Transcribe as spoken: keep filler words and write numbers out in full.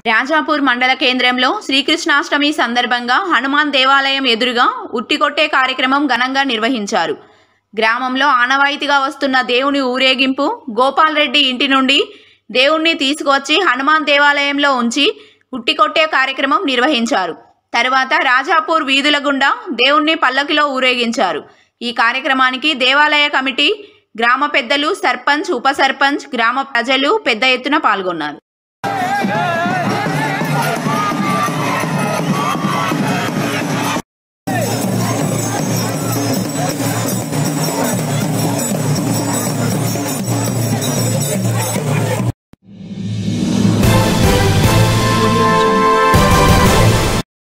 రాజాపూర్ మండల కేంద్రంలో శ్రీకృష్ణాష్టమి సందర్భంగా హనుమాన్ దేవాలయం ఎదురుగా ఉట్టికొట్టే కార్యక్రమం ఘనంగా నిర్వహించారు. గ్రామంలో ఆనవాయితీగా వస్తున్న దేవుని ఊరేగింపు గోపాల్ రెడ్డి ఇంటి నుండి దేవుణ్ణి తీసుకువచ్చి హనుమాన్ దేవాలయంలో ఉంచి ఉట్టికొట్టే కార్యక్రమం నిర్వహించారు. తరువాత రాజాపూర్ వీధుల గుండా దేవుణ్ణి పల్లకిలో ఊరేగించారు. ఈ కార్యక్రమానికి దేవాలయ కమిటీ, గ్రామ పెద్దలు, సర్పంచ్, ఉప సర్పంచ్, గ్రామ ప్రజలు పెద్ద ఎత్తున పాల్గొన్నారు.